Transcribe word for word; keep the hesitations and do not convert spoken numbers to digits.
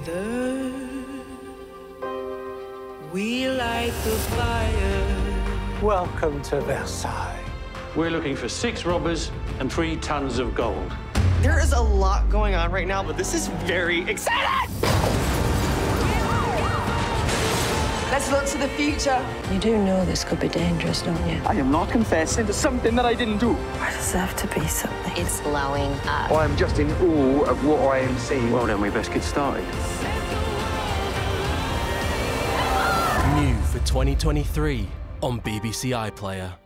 Together, we light the fire. Welcome to Versailles. We're looking for six robbers and three tons of gold. There is a lot going on right now, but this is very exciting! Let's look to the future. You do know this could be dangerous, don't you? I am not confessing to something that I didn't do. Why does there have to be something? It's blowing up. I am just in awe of what I am seeing. Well, then we best get started. New for twenty twenty-three on B B C iPlayer.